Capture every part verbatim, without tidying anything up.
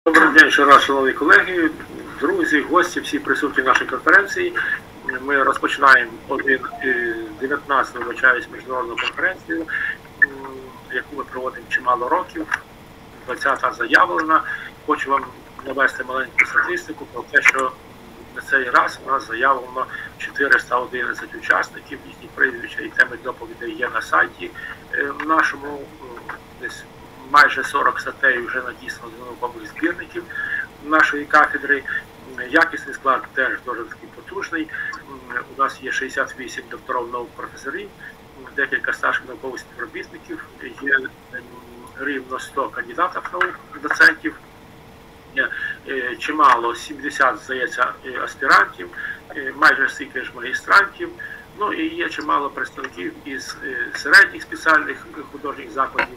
Добрий день ще раз, шановні колеги, друзі, гості, всі присутні в нашій конференції. Ми розпочинаємо дев'ятнадцяту, вибачаюсь, міжнародну конференцію, яку ми проводимо чимало років. двадцята заявлена. Хочу вам навести маленьку статистику про те, що на цей раз у нас заявлено чотириста одинадцять учасників, їхні прізвища і теми доповідей є на сайті нашому. Десь майже сорок статей вже надіслано з наукових збірників нашої кафедри. Якісний склад теж дуже такий потужний. У нас є шістдесят вісім докторів наук, професорів, декілька старших наукових співробітників, є рівно сто кандидатів наук, доцентів, чимало, сімдесят, здається, аспірантів, майже стільки ж магістрантів. Ну і є чимало представників із середніх спеціальних художніх закладів.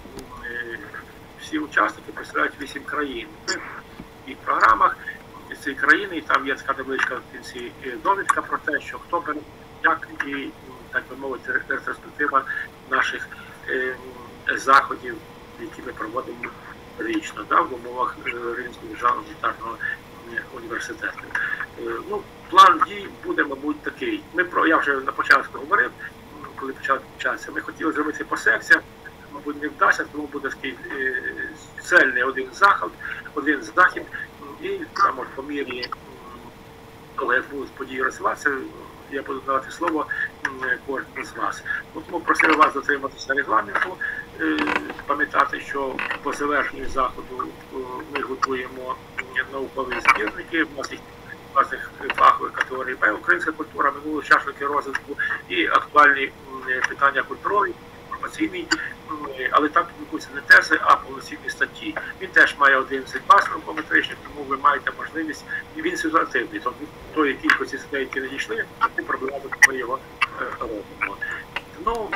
Всі учасники представляють вісім країн. В їх програмах з цієї країни, і там є така невеличка в кінці довідка про те, що хто бере, як, і, так би мовити, ретроспектива наших е, заходів, які ми проводимо річно, да, в умовах Рівненського державного гуманітарного університету. Е, ну, план дій буде, мабуть, такий. Ми про, я вже на початку говорив, коли почав початися, ми хотіли зробити по секціях, мабуть, не вдасться, тому буде такий е, цельний один захід, один захід, і там, по мірі, коли я буду події розвиватися, я буду давати слово кожному з вас. Тому просив вас дотриматися регламенту, е, пам'ятати, що по завершенню заходу е, ми готуємо наукові збірники, у нас їх власних фахових категорій Б, українська культура, минулі учасники розвитку і актуальні е, питання культурові, інформаційні, але там публікуються не тези, а повноцінні статті. Він теж має одинадцять баз науково-метричних, тому ви маєте можливість, і він ситуативний, тобто тої кількості статей, які надійшли, не проблема, ми його робимо. Ну,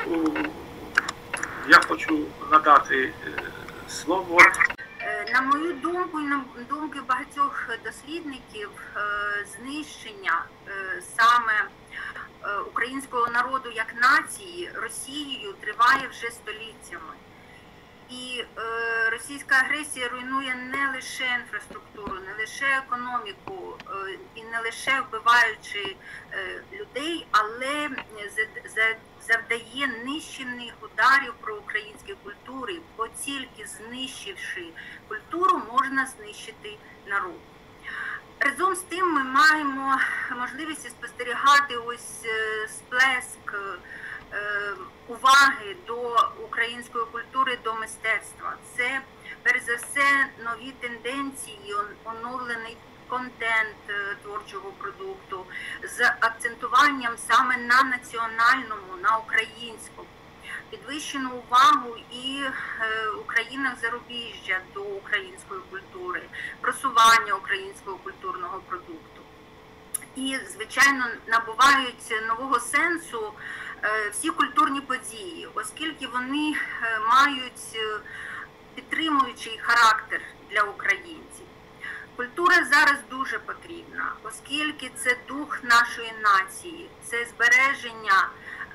я хочу надати слово. На мою думку, і на думку багатьох дослідників, знищення саме українського народу як нації Росією триває вже століттями. І е, російська агресія руйнує не лише інфраструктуру, не лише економіку, е, і не лише вбиваючи е, людей, але завдає нищівних ударів про українські культури, бо тільки знищивши культуру, можна знищити народ. Разом з тим ми маємо можливість спостерігати ось сплеск уваги до української культури, до мистецтва. Це, перш за все, нові тенденції, оновлений контент творчого продукту з акцентуванням саме на національному, на українському. Підвищену увагу і в країнах зарубіжжя до української культури, просування українського культурного продукту. І, звичайно, набувають нового сенсу всі культурні події, оскільки вони мають підтримуючий характер для українців. Культура зараз дуже потрібна, оскільки це дух нашої нації, це збереження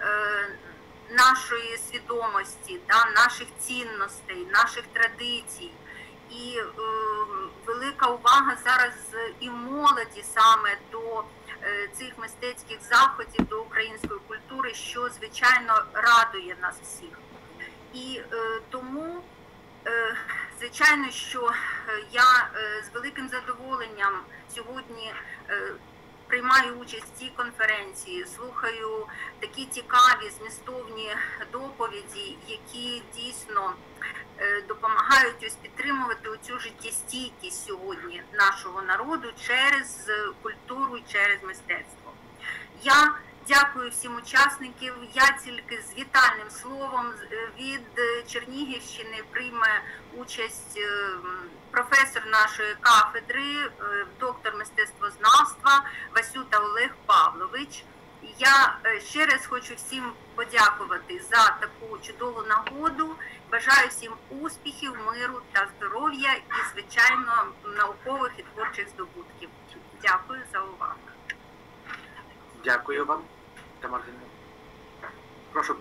нашої свідомості, да, наших цінностей, наших традицій. І е, велика увага зараз і молоді саме до е, цих мистецьких заходів, до української культури, що, звичайно, радує нас всіх. І е, тому, е, звичайно, що я е, з великим задоволенням сьогодні е, приймаю участь в цій конференції, слухаю такі цікаві, змістовні доповіді, які дійсно допомагають ось підтримувати оцю життєстійкість сьогодні нашого народу через культуру і через мистецтво. Я дякую всім учасникам. Я тільки з вітальним словом від Чернігівщини прийме участь професор нашої кафедри, доктор мистецтвознавства Васюта Олег Павлович. Я ще раз хочу всім подякувати за таку чудову нагоду. Бажаю всім успіхів, миру та здоров'я і, звичайно, наукових і творчих здобутків. Дякую за увагу. Дякую вам, Тамара. Прошу,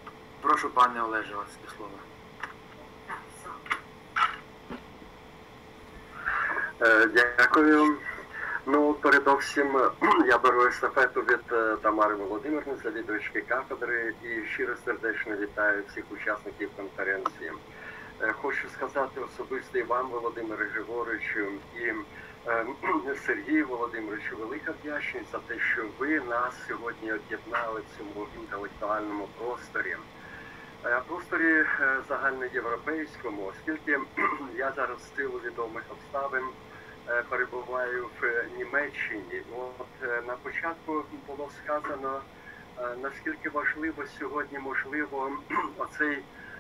прошу пане Олеже, вас до слова. Дякую. Ну, передовсім, я беру естафету від Тамари Володимирівни, завідувачки кафедри, і щиро сердечно вітаю всіх учасників конференції. Хочу сказати особисто і вам, Володимире Григоровичу, і Сергію Володимировичу, велика вдячність за те, що ви нас сьогодні об'єднали в цьому інтелектуальному просторі. Просторі загальноєвропейському, оскільки я зараз з силу відомих обставин перебуваю в Німеччині. От на початку було сказано, наскільки важливо сьогодні, можливо, оцей,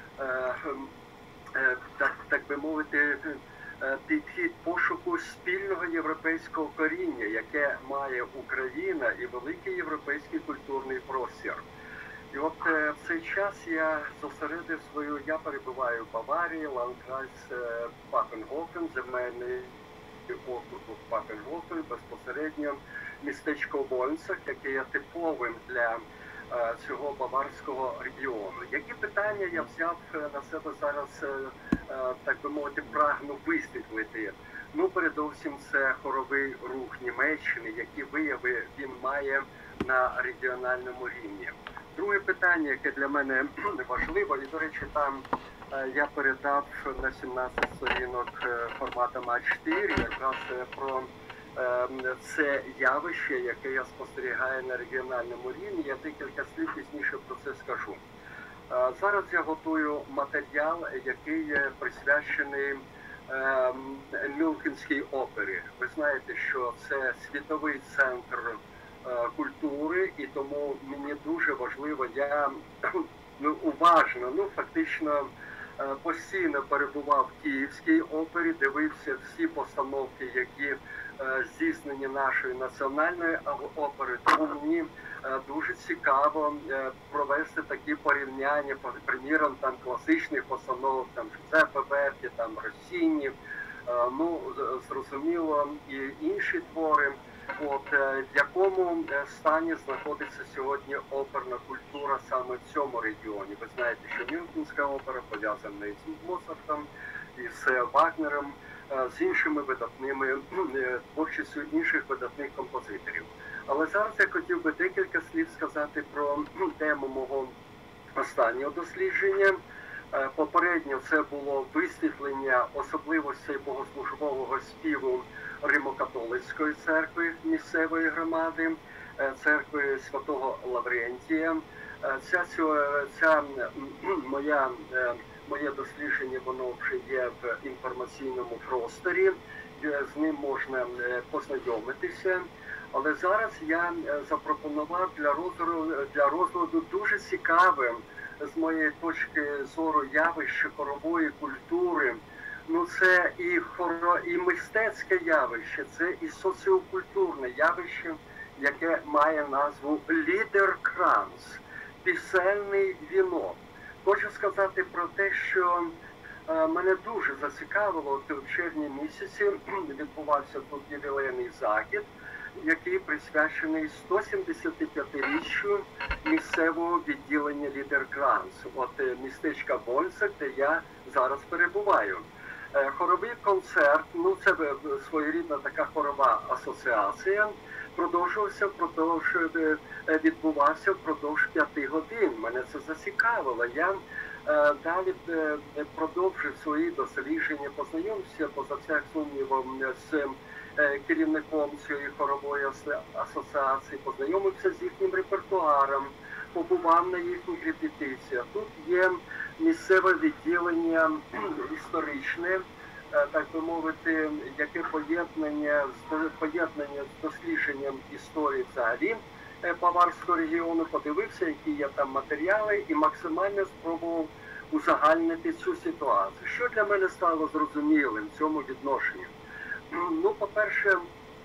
так, так би мовити, підхід пошуку спільного європейського коріння, яке має Україна і великий європейський культурний простір. І от в цей час я зосередив свою, я перебуваю в Баварії, Ландкрайс Пафенгофен, земельний округ Пафенгофен, безпосередньо містечко Вольнцах, яке є типовим для е, цього баварського регіону. Які питання я взяв на себе зараз, е, так би мовити, прагну висвітлити? Ну, передовсім, це хоровий рух Німеччини, які вияви він має на регіональному рівні. Друге питання, яке для мене важливо, і, до речі, там я передав на сімнадцять сторінок формату А чотири якраз про це явище, яке я спостерігаю на регіональному рівні. Я декілька слів пізніше про це скажу. Зараз я готую матеріал, який присвячений Мюнхенській опері. Ви знаєте, що це світовий центр культури, і тому мені дуже важливо, я ну, уважно, ну фактично постійно перебував в Київській опері, дивився всі постановки, які здійснені нашої національної опери, тому мені дуже цікаво провести такі порівняння, приміром, там класичних постановок, там Джузеппе Верді, там Россіні, ну, зрозуміло, і інші твори. От, в якому стані знаходиться сьогодні оперна культура саме в цьому регіоні. Ви знаєте, що Мюнхенська опера пов'язана із Моцартом, із Вагнером, з іншими видатними, творчістю інших видатних композиторів. Але зараз я хотів би декілька слів сказати про тему мого останнього дослідження. Попередньо це було висвітлення особливостей богослужбового співу Римо-католицької церкви місцевої громади, церкви Святого Лаврентія. Ця, ця, ця моя, моє дослідження, воно вже є в інформаційному просторі, з ним можна познайомитися. Але зараз я запропонував для розгляду, для розгляду дуже цікаве, з моєї точки зору, явище хорової культури. Ну, це і хоро, і мистецьке явище, це і соціокультурне явище, яке має назву лідер-кранц, пісельний вінок. Хочу сказати про те, що е, мене дуже зацікавило, от в червні місяці відбувався тут ювілейний захід, який присвячений сто сімдесятип'ятиріччю місцевого відділення лідер-кранц, от містечка Вольнцах, де я зараз перебуваю. Хоровий концерт, ну це своєрідна така хорова асоціація, продовжувався, продовж, відбувався впродовж п'яти годин. Мене це зацікавило. Я е, далі е, продовжив свої дослідження, познайомився, поза всяк сумнівом, з е, керівником цієї хорової асоціації, познайомився з їхнім репертуаром, побував на їхніх репетиціях. Тут є місцеве відділення історичне, так би мовити, яке поєднання з поєднання з дослідженням історії взагалі Баварського регіону, подивився, які є там матеріали, і максимально спробував узагальнити цю ситуацію. Що для мене стало зрозумілим в цьому відношенні? Ну, по-перше,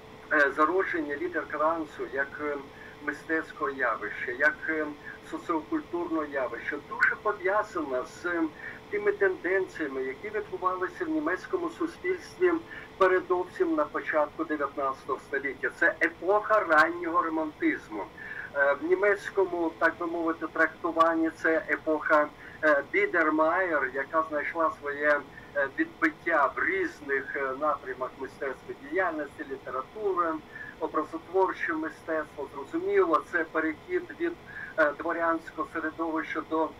зародження лідер-кранцу як мистецького явища, як соціокультурного явища дуже пов'язано з тими тенденціями, які відбувалися в німецькому суспільстві передовсім на початку дев'ятнадцятого століття. Це епоха раннього романтизму. В німецькому, так би мовити, трактуванні це епоха Бідермаєр, яка знайшла своє відбиття в різних напрямах мистецької діяльності, література, образотворче мистецтво. Зрозуміло, це перехід від дворянського середовища до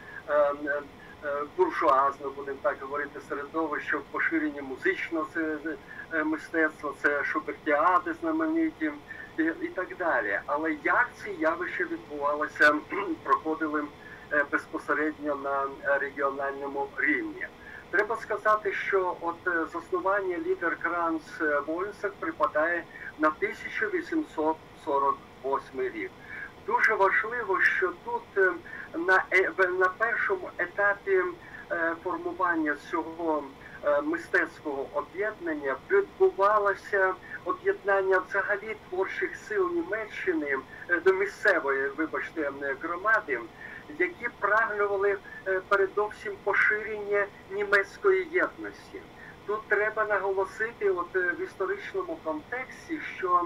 буржуазного, будемо так говорити, середовища в поширенні музичного мистецтва, це шубертіади знамениті і, і так далі. Але як ці явища відбувалися, проходили безпосередньо на регіональному рівні? Треба сказати, що от заснування Лідер-Кранц в Ольцах припадає на тисяча вісімсот сорок восьмий рік. Дуже важливо, що тут на, на першому етапі формування цього мистецького об'єднання відбувалося об'єднання взагалі творчих сил Німеччини до місцевої, вибачте, громади, які прагнули передовсім поширення німецької єдності. Тут треба наголосити от, в історичному контексті, що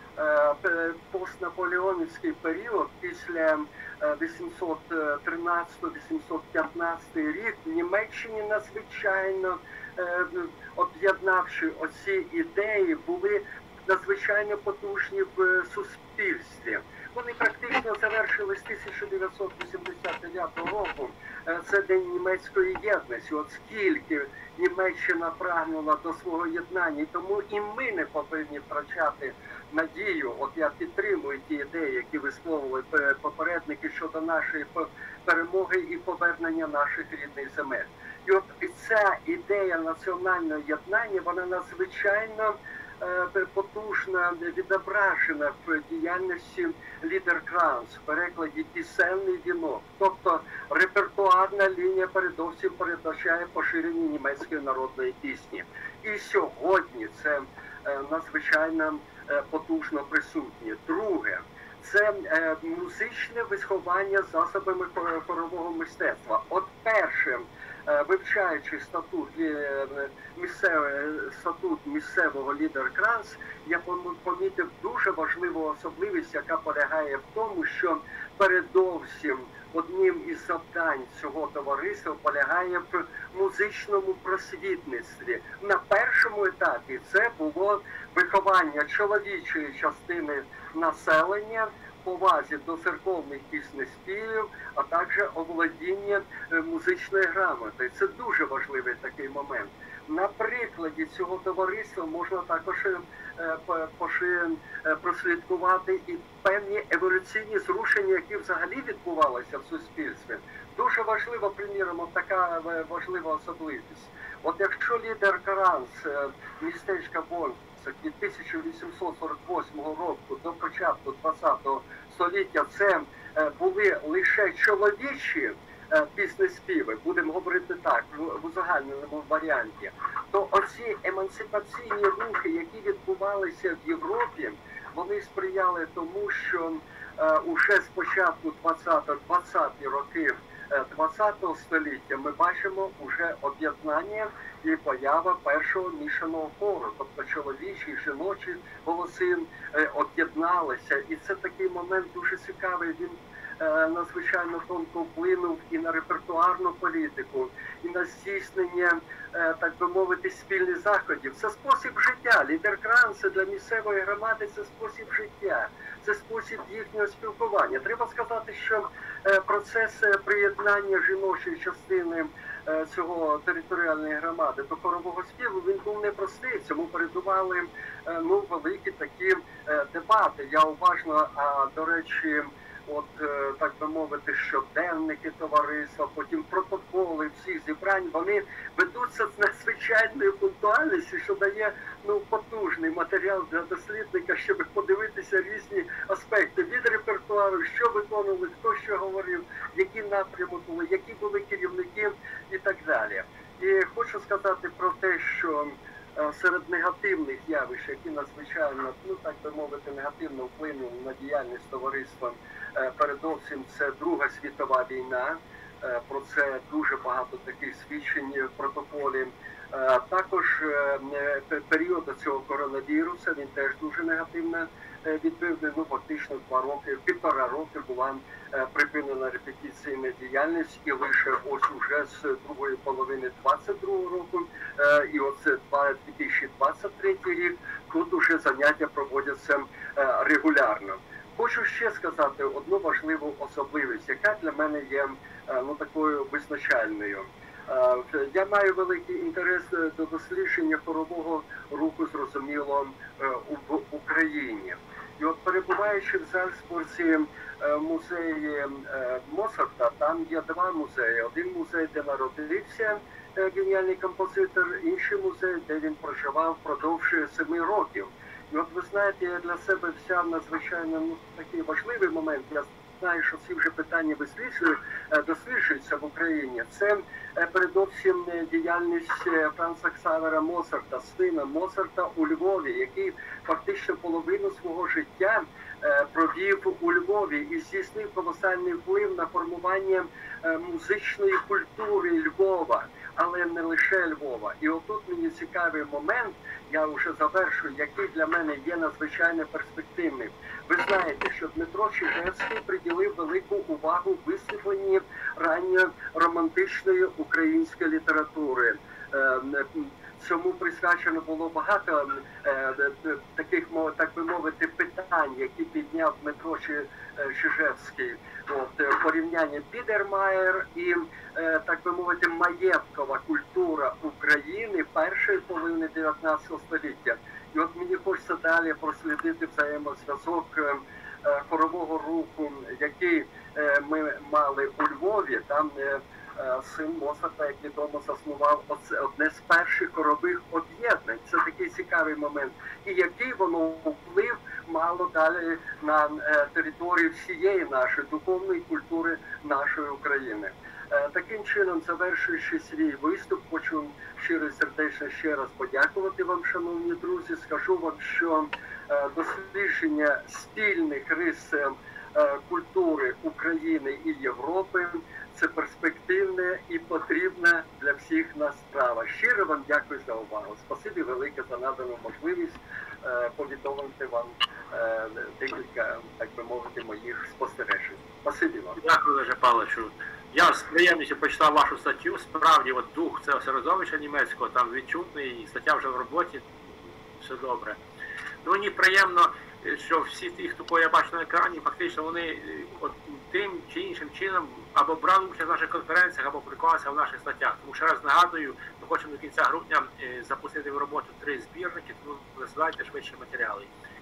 постнаполеонівський період після вісімсот тринадцятого - вісімсот п'ятнадцятий рік в Німеччині надзвичайно об'єднавши оці ідеї, були надзвичайно потужні в суспільстві. Вони практично завершились тисяча дев'ятсот вісімдесят дев'ятого року. Це День німецької єдності. От скільки Німеччина прагнула до свого єднання, і тому і ми не повинні втрачати надію. От я підтримую ті ідеї, які висловили попередники щодо нашої перемоги і повернення наших рідних земель. І от ця ідея національного єднання, вона надзвичайно потужно відображена в діяльності Лідер-Кранц, в перекладі «Пісенний вінок». Тобто репертуарна лінія передовсім передбачає поширення німецької народної пісні. І сьогодні це надзвичайно потужно присутнє. Друге, це музичне виховання засобами хорового мистецтва. От перше, вивчаючи статут, місцевий, статут місцевого Лідер-Кранц, я помітив дуже важливу особливість, яка полягає в тому, що передовсім одним із завдань цього товариства полягає в музичному просвітництві. На першому етапі це було виховання чоловічої частини населення, повазі до церковних піснеспівів, а також оволодіння музичної грамоти. Це дуже важливий такий момент. На прикладі цього товариства можна також прослідкувати і певні еволюційні зрушення, які взагалі відбувалися в суспільстві. Дуже важлива, приміром, така важлива особливість. От якщо Лідер-Кранц містечка Бонн від тисяча вісімсот сорок восьмого року до початку ХХ століття це були лише чоловічі піснеспіви, будемо говорити так, в узагальненому варіанті, то оці емансипаційні рухи, які відбувалися в Європі, вони сприяли тому, що уже з початку двадцяті роки ХХ століття ми бачимо вже об'єднання і поява першого мішаного хору, тобто чоловічі і жіночі голоси об'єдналися. І це такий момент дуже цікавий, він надзвичайно тонко вплинув і на репертуарну політику, і на здійснення, так би мовити, спільних заходів. Це спосіб життя. Лідер-Кранц для місцевої громади – це спосіб життя, це спосіб їхнього спілкування. Треба сказати, що процес приєднання жіночої частини цього територіальної громади до хорового співу, він був непростий. Цьому передували ну, великі такі дебати. Я уважно, а, до речі, от, так би мовити, щоденники товариства, потім протоколи всіх зібрань, вони ведуться з надзвичайною пунктуальністю, що дає ну, потужний матеріал для дослідника, щоб подивитися різні аспекти від репертуару, що виконували, хто що говорив, які напрямки були, які були керівники і так далі. І хочу сказати про те, що серед негативних явищ, які надзвичайно, ну так би мовити, негативно вплинули на діяльність товариства, передовсім це Друга світова війна. Про це дуже багато таких свідчень в протоколі Також період цього коронавірусу, він теж дуже негативно відбив. Ну, фактично два роки, півтора роки була припинена репетиційна діяльність, і лише ось уже з другої половини двадцять другого року і оце дві тисячі двадцять третій рік тут уже заняття проводяться регулярно. Хочу ще сказати одну важливу особливість, яка для мене є ну, такою визначальною. Я маю великий інтерес до дослідження хорового руху, зрозуміло, в Україні. І от перебуваючи в Зальцбурзі музеї Моцарта, там є два музеї. Один музей, де народився геніальний композитор, інший музей, де він проживав впродовж семи років. І от ви знаєте, я для себе взяв надзвичайно ну, такий важливий момент. Я знаю, що ці вже питання досліджуються в Україні. Це передовсім діяльність Франца Ксавера Моцарта, сина Моцарта у Львові, який фактично половину свого життя провів у Львові і здійснив колосальний вплив на формування музичної культури Львова, але не лише Львова. І отут мені цікавий момент, я вже завершую, який для мене є надзвичайно перспективним. Ви знаєте, що Дмитро Чижевський приділив велику увагу висвітленні ранньоромантичної української літератури. Цьому присвячено було багато таких, так би мовити, питань, які підняв Дмитро Чижевський. От, порівняння Бідермаєр і, так би мовити, маєткова культура України першої половини дев'ятнадцятого століття. І от мені хочеться далі прослідити взаємозв'язок хорового руху, який ми мали у Львові. Там син Моцарта, як відомо, заснував одне з перших хорових об'єднань. Це такий цікавий момент. І який воно вплив мало далі на територію всієї нашої духовної культури нашої України. Таким чином, завершуючи свій виступ, хочу щиро і сердечно ще раз подякувати вам, шановні друзі. Скажу вам, що дослідження спільних рис культури України і Європи – це перспективне і потрібна для всіх нас справа. Щиро вам дякую за увагу. Спасибі велике за надану можливість повідомити вам декілька, так би мовити, моїх спостережень. Спасибі вам. Дякую, Олеже Павловичу. Я з приємністю почитав вашу статтю. Справді, от дух цього середовища німецького там відчутний, і стаття вже в роботі, все добре. Ну, мені приємно, що всі ті, хто я бачу на екрані, фактично вони от, тим чи іншим чином або брали участь в наших конференціях, або публікувалися в наших статтях. Тому ще раз нагадую, ми хочемо до кінця грудня запустити в роботу три збірники, тому висилайте швидше матеріали.